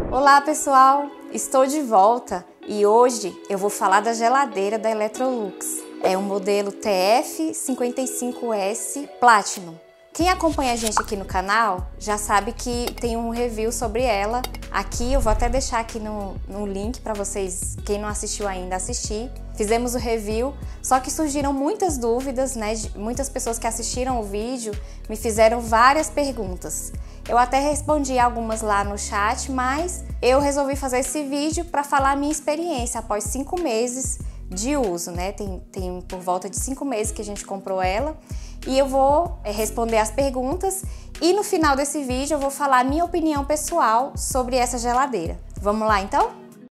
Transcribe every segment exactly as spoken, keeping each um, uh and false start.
Olá pessoal, estou de volta e hoje eu vou falar da geladeira da Electrolux. É o modelo T F cinquenta e cinco S Platinum. Quem acompanha a gente aqui no canal já sabe que tem um review sobre ela. Aqui eu vou até deixar aqui no, no link para vocês, quem não assistiu ainda, assistir. Fizemos o review, só que surgiram muitas dúvidas, né? Muitas pessoas que assistiram o vídeo me fizeram várias perguntas. Eu até respondi algumas lá no chat, mas eu resolvi fazer esse vídeo para falar a minha experiência após cinco meses de uso, né? Tem, tem por volta de cinco meses que a gente comprou ela e eu vou é, responder as perguntas e no final desse vídeo eu vou falar a minha opinião pessoal sobre essa geladeira. Vamos lá então?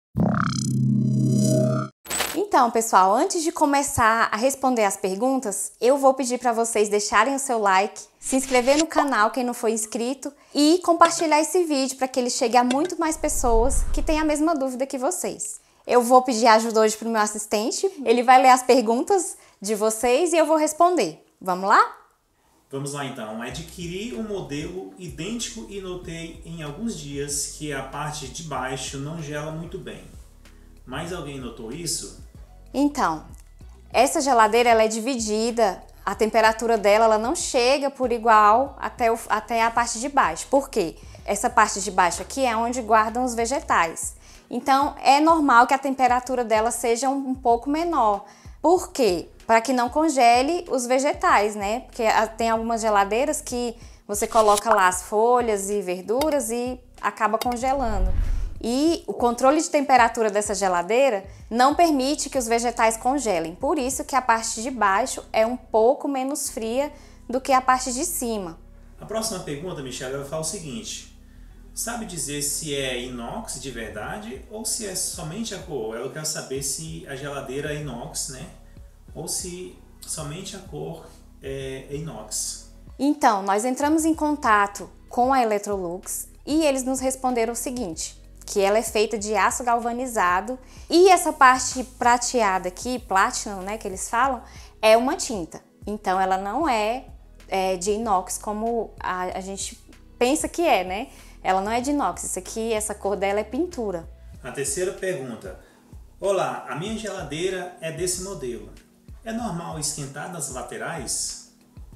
Então, pessoal, antes de começar a responder as perguntas, eu vou pedir para vocês deixarem o seu like, se inscrever no canal quem não for inscrito e compartilhar esse vídeo para que ele chegue a muito mais pessoas que têm a mesma dúvida que vocês. Eu vou pedir ajuda hoje para o meu assistente, ele vai ler as perguntas de vocês e eu vou responder. Vamos lá? Vamos lá então. Adquiri um modelo idêntico e notei em alguns dias que a parte de baixo não gela muito bem. Mais alguém notou isso? Então, essa geladeira ela é dividida, a temperatura dela ela não chega por igual até, o, até a parte de baixo. Por quê? Essa parte de baixo aqui é onde guardam os vegetais. Então, é normal que a temperatura dela seja um, um pouco menor. Por quê? Para que não congele os vegetais, né? Porque tem algumas geladeiras que você coloca lá as folhas e verduras e acaba congelando. E o controle de temperatura dessa geladeira não permite que os vegetais congelem. Por isso que a parte de baixo é um pouco menos fria do que a parte de cima. A próxima pergunta, Michelle, ela fala o seguinte. Sabe dizer se é inox de verdade ou se é somente a cor? Eu quero saber se a geladeira é inox, né? Ou se somente a cor é inox. Então, nós entramos em contato com a Electrolux e eles nos responderam o seguinte, que ela é feita de aço galvanizado e essa parte prateada aqui, platinum, né, que eles falam, é uma tinta. Então, ela não é, é de inox como a, a gente pensa que é, né? Ela não é de inox, isso aqui, essa cor dela é pintura. A terceira pergunta. Olá, a minha geladeira é desse modelo. É normal esquentar nas laterais?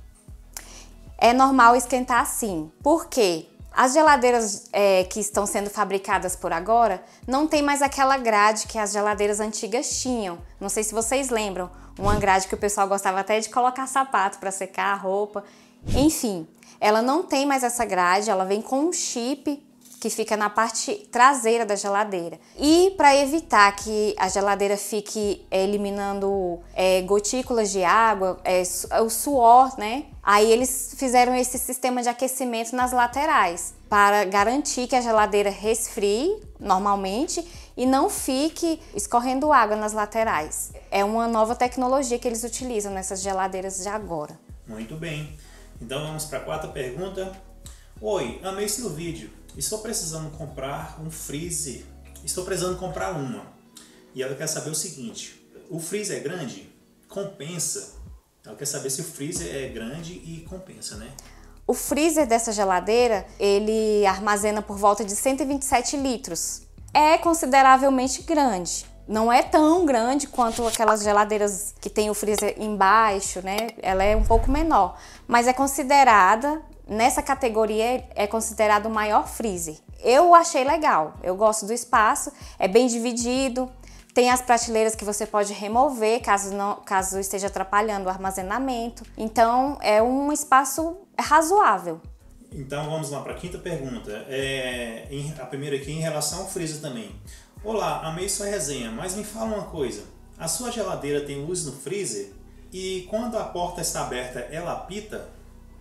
É normal esquentar sim. Por quê? As geladeiras é, que estão sendo fabricadas por agora não tem mais aquela grade que as geladeiras antigas tinham. Não sei se vocês lembram, uma grade que o pessoal gostava até de colocar sapato para secar a roupa. Enfim, ela não tem mais essa grade, ela vem com um chip que fica na parte traseira da geladeira. E para evitar que a geladeira fique é, eliminando é, gotículas de água, é, o suor, né? Aí eles fizeram esse sistema de aquecimento nas laterais para garantir que a geladeira resfrie normalmente e não fique escorrendo água nas laterais. É uma nova tecnologia que eles utilizam nessas geladeiras de agora. Muito bem. Então vamos para a quarta pergunta. Oi, amei seu vídeo. Estou precisando comprar um freezer. Estou precisando comprar uma. E ela quer saber o seguinte. O freezer é grande? Compensa? Ela quer saber se o freezer é grande e compensa, né? O freezer dessa geladeira, ele armazena por volta de cento e vinte e sete litros. É consideravelmente grande. Não é tão grande quanto aquelas geladeiras que tem o freezer embaixo, né? Ela é um pouco menor. Mas é considerada... Nessa categoria é considerado o maior freezer. Eu achei legal, eu gosto do espaço, é bem dividido, tem as prateleiras que você pode remover caso, não, caso esteja atrapalhando o armazenamento. Então é um espaço razoável. Então vamos lá para a quinta pergunta. É, em, a primeira aqui em relação ao freezer também. Olá, amei sua resenha, mas me fala uma coisa. A sua geladeira tem luz no freezer? E quando a porta está aberta, ela apita?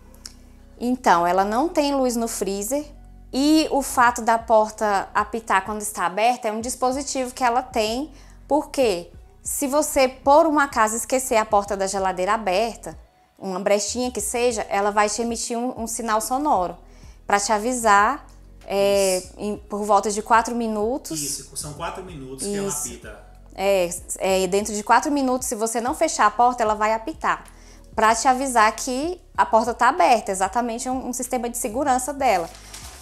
Então, ela não tem luz no freezer e o fato da porta apitar quando está aberta é um dispositivo que ela tem, porque se você, por um acaso, esquecer a porta da geladeira aberta, uma brechinha que seja, ela vai te emitir um, um sinal sonoro para te avisar é, em, por volta de quatro minutos. Isso, são quatro minutos que Isso. ela apita. É, é, dentro de quatro minutos, se você não fechar a porta, ela vai apitar. Para te avisar que a porta está aberta, exatamente um, um sistema de segurança dela.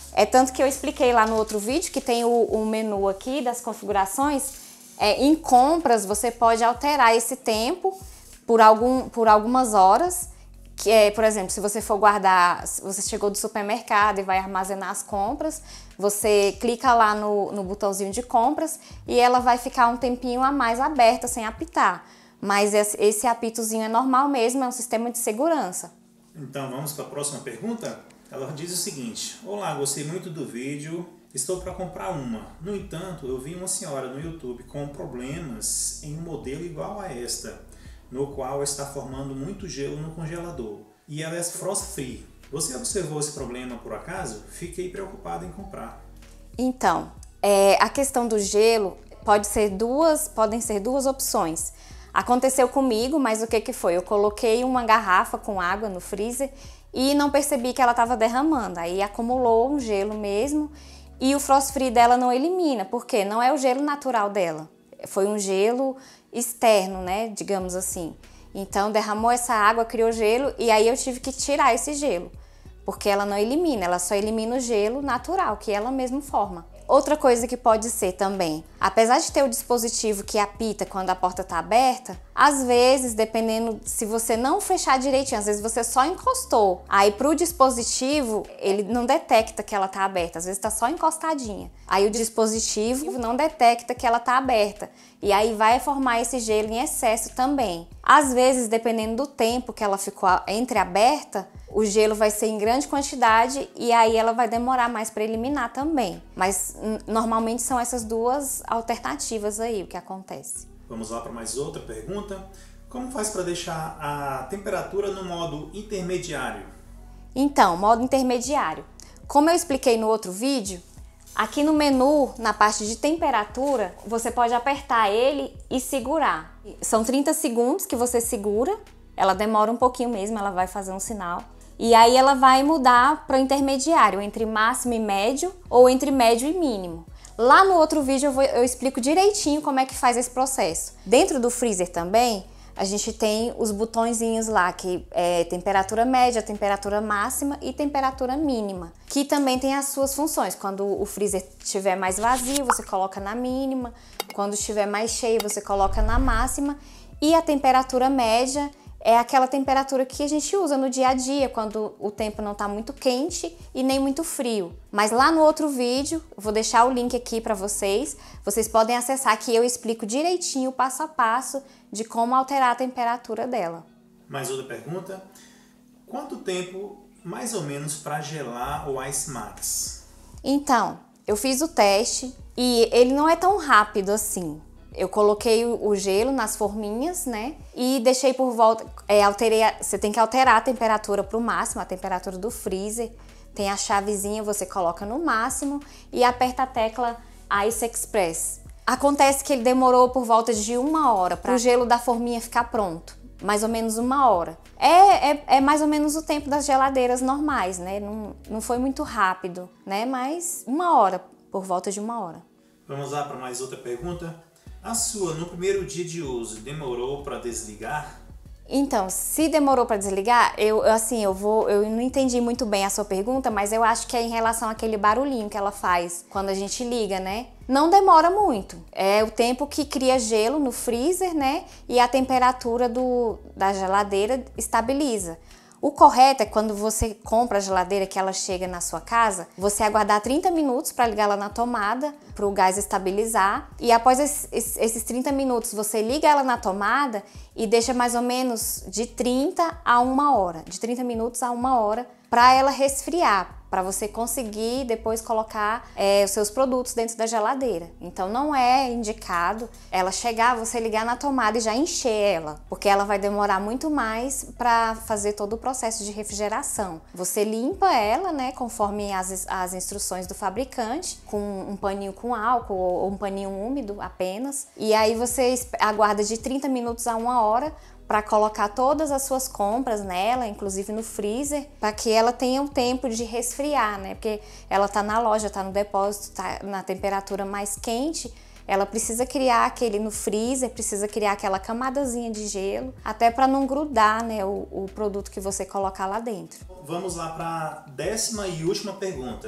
É tanto que eu expliquei lá no outro vídeo que tem o, o menu aqui das configurações. É, em compras você pode alterar esse tempo por, algum, por algumas horas. Que é, por exemplo, se você for guardar, se você chegou do supermercado e vai armazenar as compras, você clica lá no, no botãozinho de compras e ela vai ficar um tempinho a mais aberta, sem apitar. Mas esse, esse apitozinho é normal mesmo, é um sistema de segurança. Então vamos para a próxima pergunta? Ela diz o seguinte: olá, gostei muito do vídeo, estou para comprar uma. No entanto, eu vi uma senhora no YouTube com problemas em um modelo igual a esta, no qual está formando muito gelo no congelador. E ela é frost free. Você observou esse problema por acaso? Fiquei preocupado em comprar. Então, é, a questão do gelo pode ser duas, podem ser duas opções. Aconteceu comigo, mas o que que foi? Eu coloquei uma garrafa com água no freezer e não percebi que ela estava derramando. Aí acumulou um gelo mesmo e o frost free dela não elimina, porque não é o gelo natural dela. Foi um gelo externo, né, digamos assim. Então derramou essa água, criou gelo e aí eu tive que tirar esse gelo, porque ela não elimina, ela só elimina o gelo natural que ela mesma forma. Outra coisa que pode ser também, apesar de ter o dispositivo que apita quando a porta está aberta, às vezes, dependendo se você não fechar direitinho, às vezes você só encostou, aí pro dispositivo ele não detecta que ela está aberta, às vezes está só encostadinha. Aí o dispositivo não detecta que ela está aberta e aí vai formar esse gelo em excesso também. Às vezes, dependendo do tempo que ela ficou entreaberta, o gelo vai ser em grande quantidade e aí ela vai demorar mais para eliminar também. Mas normalmente são essas duas alternativas aí o que acontece. Vamos lá para mais outra pergunta. Como faz para deixar a temperatura no modo intermediário? Então, modo intermediário. Como eu expliquei no outro vídeo, aqui no menu, na parte de temperatura, você pode apertar ele e segurar. São trinta segundos que você segura, ela demora um pouquinho mesmo, ela vai fazer um sinal. E aí ela vai mudar para o intermediário, entre máximo e médio ou entre médio e mínimo. Lá no outro vídeo eu, vou, eu explico direitinho como é que faz esse processo. Dentro do freezer também, a gente tem os botõezinhos lá, que é temperatura média, temperatura máxima e temperatura mínima, que também tem as suas funções. Quando o freezer estiver mais vazio, você coloca na mínima. Quando estiver mais cheio, você coloca na máxima. E a temperatura média é aquela temperatura que a gente usa no dia a dia, quando o tempo não está muito quente e nem muito frio. Mas lá no outro vídeo, vou deixar o link aqui para vocês, vocês podem acessar que eu explico direitinho, passo a passo, de como alterar a temperatura dela. Mais outra pergunta. Quanto tempo, mais ou menos, para gelar o Ice Max? Então, eu fiz o teste e ele não é tão rápido assim. Eu coloquei o gelo nas forminhas, né? E deixei por volta, é, alterei, a, você tem que alterar a temperatura para o máximo, a temperatura do freezer. Tem a chavezinha, você coloca no máximo e aperta a tecla Ice Express. Acontece que ele demorou por volta de uma hora para o gelo da forminha ficar pronto. Mais ou menos uma hora. É, é, é mais ou menos o tempo das geladeiras normais, né? Não, não foi muito rápido, né? Mas uma hora, por volta de uma hora. Vamos lá para mais outra pergunta. A sua, no primeiro dia de uso, demorou para desligar? Então, se demorou para desligar, eu assim, eu vou, eu não entendi muito bem a sua pergunta, mas eu acho que é em relação àquele barulhinho que ela faz quando a gente liga, né? Não demora muito. É o tempo que cria gelo no freezer, né? E a temperatura do, da geladeira estabiliza. O correto é quando você compra a geladeira que ela chega na sua casa, você aguardar trinta minutos para ligar ela na tomada, para o gás estabilizar. E após esses trinta minutos, você liga ela na tomada e deixa mais ou menos de trinta a uma hora, de trinta minutos a uma hora, para ela resfriar, para você conseguir depois colocar é, os seus produtos dentro da geladeira. Então não é indicado ela chegar, você ligar na tomada e já encher ela, porque ela vai demorar muito mais para fazer todo o processo de refrigeração. Você limpa ela, né, conforme as, as instruções do fabricante, com um paninho com álcool ou um paninho úmido apenas, e aí você aguarda de trinta minutos a uma hora para colocar todas as suas compras nela, inclusive no freezer, para que ela tenha um tempo de resfriar, né? Porque ela tá na loja, tá no depósito, tá na temperatura mais quente, ela precisa criar aquele no freezer, precisa criar aquela camadazinha de gelo, até para não grudar, né, o, o produto que você colocar lá dentro. Vamos lá para a décima e última pergunta.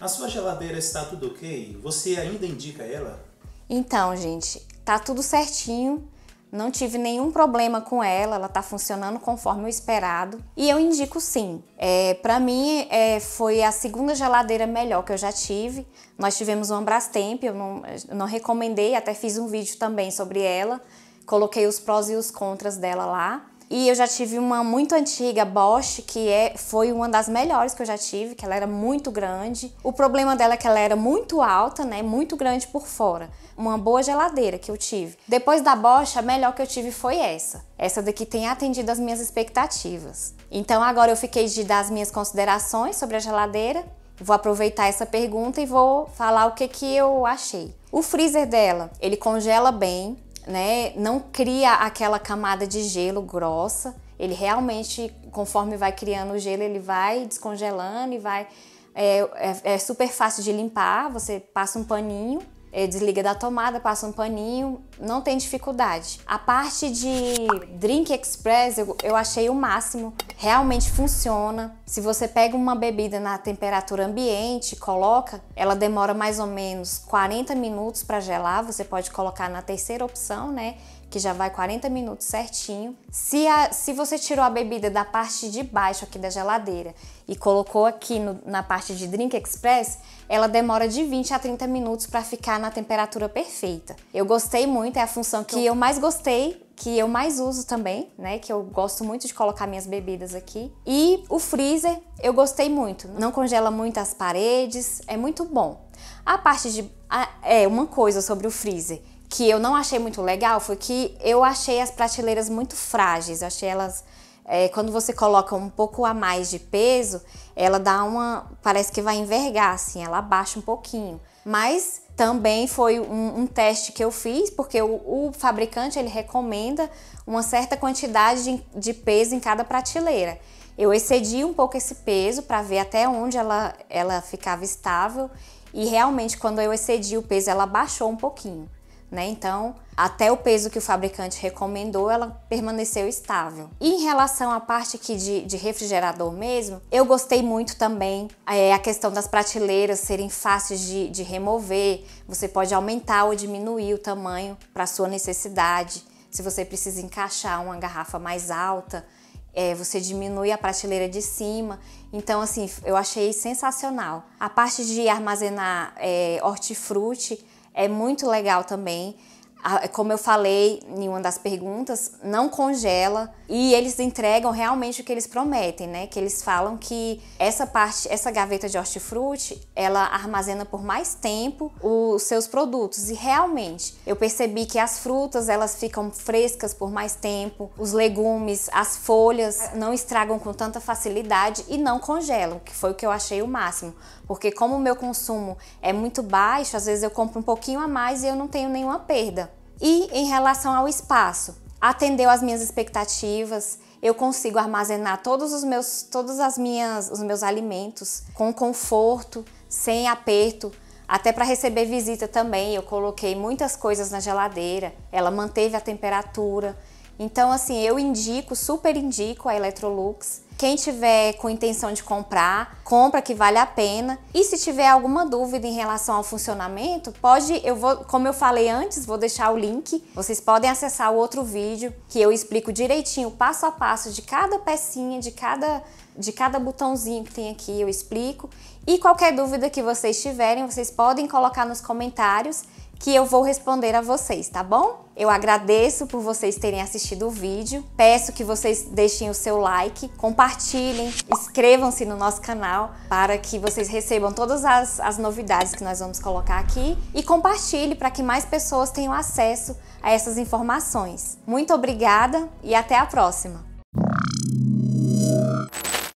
A sua geladeira está tudo ok? Você ainda indica ela? Então, gente, tá tudo certinho. Não tive nenhum problema com ela, ela tá funcionando conforme o esperado. E eu indico sim. É, para mim, é, foi a segunda geladeira melhor que eu já tive. Nós tivemos uma Brastemp, eu não, eu não recomendei, até fiz um vídeo também sobre ela. Coloquei os prós e os contras dela lá. E eu já tive uma muito antiga, Bosch, que é, foi uma das melhores que eu já tive, que ela era muito grande. O problema dela é que ela era muito alta, né, muito grande por fora. Uma boa geladeira que eu tive. Depois da Bosch, a melhor que eu tive foi essa. Essa daqui tem atendido as minhas expectativas. Então agora eu fiquei de dar as minhas considerações sobre a geladeira. Vou aproveitar essa pergunta e vou falar o que, que eu achei. O freezer dela, ele congela bem, né? Não cria aquela camada de gelo grossa. Ele realmente, conforme vai criando o gelo, ele vai descongelando e vai... É, é, é super fácil de limpar, você passa um paninho, é, desliga da tomada, passa um paninho, não tem dificuldade. A parte de Drink Express eu, eu achei o máximo, realmente funciona. Se você pega uma bebida na temperatura ambiente, coloca, ela demora mais ou menos quarenta minutos para gelar, você pode colocar na terceira opção, né? Que já vai quarenta minutos certinho. Se, a, se você tirou a bebida da parte de baixo aqui da geladeira e colocou aqui no, na parte de Drink Express, ela demora de vinte a trinta minutos para ficar na temperatura perfeita. Eu gostei muito, é a função que eu mais gostei, que eu mais uso também, né? Que eu gosto muito de colocar minhas bebidas aqui. E o freezer, eu gostei muito. Não congela muito as paredes, é muito bom. A parte de... A, é, uma coisa sobre o freezer que eu não achei muito legal foi que eu achei as prateleiras muito frágeis. Eu achei elas... É, quando você coloca um pouco a mais de peso, ela dá uma... parece que vai envergar, assim, ela abaixa um pouquinho. Mas também foi um, um teste que eu fiz, porque o, o fabricante, ele recomenda uma certa quantidade de, de peso em cada prateleira. Eu excedi um pouco esse peso para ver até onde ela, ela ficava estável. E realmente, quando eu excedi o peso, ela baixou um pouquinho. Né? Então, até o peso que o fabricante recomendou, ela permaneceu estável. E em relação à parte aqui de, de refrigerador mesmo, eu gostei muito também é, a questão das prateleiras serem fáceis de, de remover. Você pode aumentar ou diminuir o tamanho para sua necessidade. Se você precisa encaixar uma garrafa mais alta, é, você diminui a prateleira de cima. Então, assim, eu achei sensacional. A parte de armazenar é, hortifruti é muito legal também. Como eu falei em uma das perguntas, não congela e eles entregam realmente o que eles prometem, né? Que eles falam que essa parte, essa gaveta de hortifruti, ela armazena por mais tempo os seus produtos e realmente eu percebi que as frutas, elas ficam frescas por mais tempo, os legumes, as folhas não estragam com tanta facilidade e não congelam, que foi o que eu achei o máximo, porque como o meu consumo é muito baixo, às vezes eu compro um pouquinho a mais e eu não tenho nenhuma perda. E em relação ao espaço, atendeu às minhas expectativas, eu consigo armazenar todos os meus, todas as minhas, os meus alimentos com conforto, sem aperto. Até para receber visita também, eu coloquei muitas coisas na geladeira, ela manteve a temperatura. Então, assim, eu indico, super indico a Electrolux. Quem tiver com intenção de comprar, compra que vale a pena. E se tiver alguma dúvida em relação ao funcionamento, pode, eu vou, como eu falei antes, vou deixar o link. Vocês podem acessar o outro vídeo que eu explico direitinho, passo a passo de cada pecinha, de cada, de cada botãozinho que tem aqui, eu explico. E qualquer dúvida que vocês tiverem, vocês podem colocar nos comentários que eu vou responder a vocês, tá bom? Eu agradeço por vocês terem assistido o vídeo, peço que vocês deixem o seu like, compartilhem, inscrevam-se no nosso canal para que vocês recebam todas as, as novidades que nós vamos colocar aqui e compartilhe para que mais pessoas tenham acesso a essas informações. Muito obrigada e até a próxima!